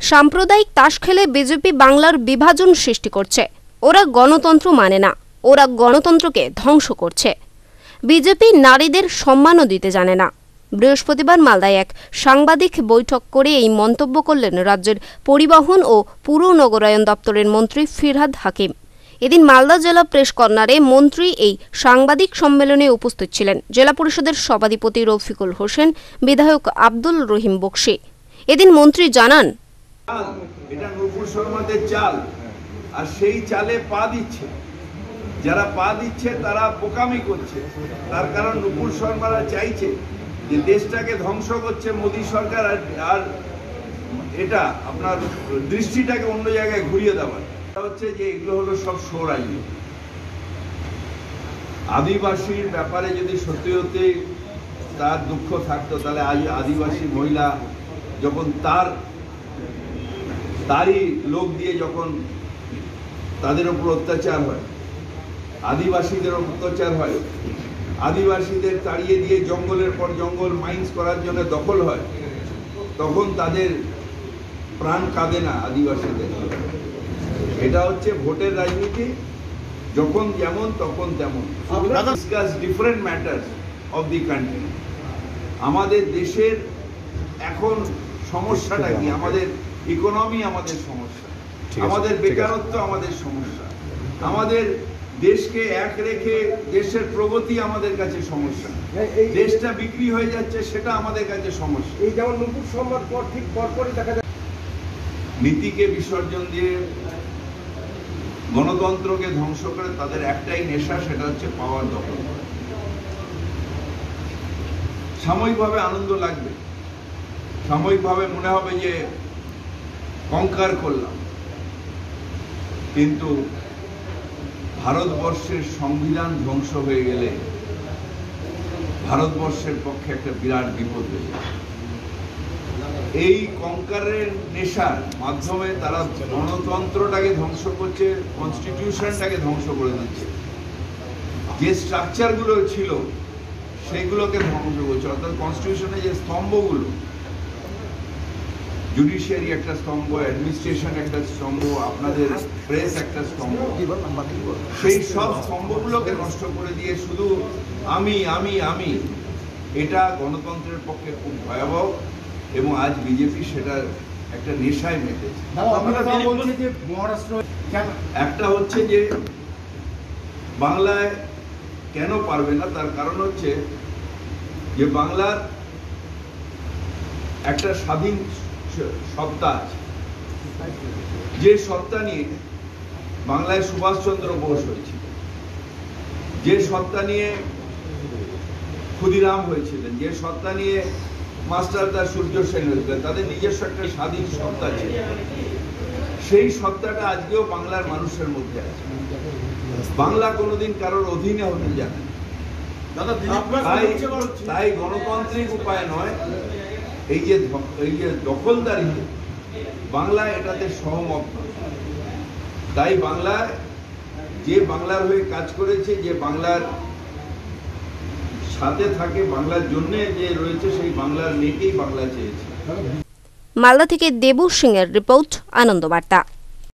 সাম্প্রদায়িক তাস খেলে বিজেপি বাংলার বিভাজন সৃষ্টি করছে। ওরা গণতন্ত্র মানে না, ওরা গণতন্ত্রকে ধ্বংস করছে। বিজেপি নারীদের সম্মানও দিতে জানে না। বৃহস্পতিবার মালদায় এক সাংবাদিক বৈঠক করে এই মন্তব্য করলেন রাজ্যের পরিবহন ও পুর নগরায়ণ দপ্তরের মন্ত্রী ফিরহাদ হাকিম। এদিন মালদা জেলা প্রেস কর্নারে মন্ত্রী এই সাংবাদিক সম্মেলনে উপস্থিত ছিলেন জেলা পরিষদের সভাধিপতি রফিকুল হোসেন, বিধায়ক আব্দুল রহিম বক্সি। এদিন মন্ত্রী জানান, এটা নুপুর শর্মাদের চাল, আর সেই চালে পা দিচ্ছে যারা পা দিচ্ছে তারা বোকামি করছে। তার কারণ নুপুর শর্মারা চাইছে যে দেশটাকে ধ্বংস করছে মোদী সরকার, আর এটা আপনার দৃষ্টিটাকে অন্য জায়গায় ঘুরিয়ে দেওয়ার হচ্ছে যে এগুলো হলো সব সৌরাজ্য। আদিবাসীর ব্যাপারে যদি সত্যি সত্যি তার দুঃখ থাকতো তাহলে আজ আদিবাসী মহিলা যখন তারই লোক দিয়ে যখন তাদের উপর অত্যাচার হয়, আদিবাসীদের অত্যাচার হয়, আদিবাসীদের তাড়িয়ে দিয়ে জঙ্গলের পর জঙ্গল মাইন্স করার জন্য দখল হয়, তখন তাদের প্রাণ কাঁদে না আদিবাসীদের। এটা হচ্ছে ভোটের রাজনীতি, যখন যেমন তখন তেমন। Discuss different matters of the country. আমাদের দেশের এখন সমস্যাটা কি? আমাদের ইকোনমি আমাদের সমস্যা, আমাদের বেকারত্ব আমাদের সমস্যা, আমাদের দেশকে এক রেখে দেশের প্রগতি আমাদের কাছে সমস্যা, দেশটা বিক্রি হয়ে যাচ্ছে সেটা আমাদের কাছে সমস্যা। এই যেমন নুপুর শর্মার পর ঠিক পরপরই দেখা যায় নীতিকে বিসর্জন দিয়ে গণতন্ত্রকে ধ্বংস করে তাদের একটাই নেশা, সেটা হচ্ছে পাওয়ার দখল। সাময়িকভাবে আনন্দ লাগবে, সাময়িকভাবে মনে হবে যে কঙ্কার করলাম, কিন্তু ভারতবর্ষের সংবিধান ধ্বংস হয়ে গেলে ভারতবর্ষের পক্ষে একটা বিরাট বিপদ হয়ে যাবে। এই কঙ্কারের নেশার মাধ্যমে তারা গণতন্ত্রটাকে ধ্বংস করছে, কনস্টিটিউশনটাকে ধ্বংস করে দিচ্ছে, যে স্ট্রাকচারগুলো ছিল সেগুলোকে ধ্বংস করছে। অর্থাৎ কনস্টিটিউশনে যে স্তম্ভগুলো, জুডিশিয়ারি একটা স্তম্ভ, অ্যাডমিনিস্ট্রেশন একটা স্তম্ভ, আপনাদের প্রেস একটা স্তম্ভ, সেই সব স্তম্ভগুলোকে নষ্ট করে দিয়ে শুধু আমি আমি আমি, এটা গণতন্ত্রের পক্ষে খুব ভয়াবহ। এবং আজ বিজেপি সেটা একটা নেশায় মেতেছে। একটা হচ্ছে যে বাংলায় কেন পারবে না, তার কারণ হচ্ছে যে বাংলার একটা স্বাধীন সত্তা আছে, যে সত্তা নিয়ে বাংলায় সুভাষচন্দ্র বোস হয়েছিল, যে সত্তা নিয়ে ক্ষুদিরাম হয়েছিলেন, যে সত্তা নিয়ে মাস্টারদা সূর্য সেন হয়েছিলেন, তাদের নিজস্ব একটা স্বাধীন সত্তা ছিল। সেই সত্তাটা আজকেও বাংলার মানুষের মধ্যে আছে। বাংলা কোনোদিন কারোর অধীনে হতে জানে না, তাই গণতান্ত্রিক উপায় নয়, এই যে দখলদারি, বাংলা এটাতে সহমত নয়। তাই বাংলায় যে বাংলার হয়ে কাজ করেছে, যে বাংলার সাথে থাকে, বাংলার জন্য যে রয়েছে, সেই বাংলার মেয়েকেই বাংলা চেয়েছে। মালদা থেকে দেবু সিং এর রিপোর্ট, আনন্দ বার্তা।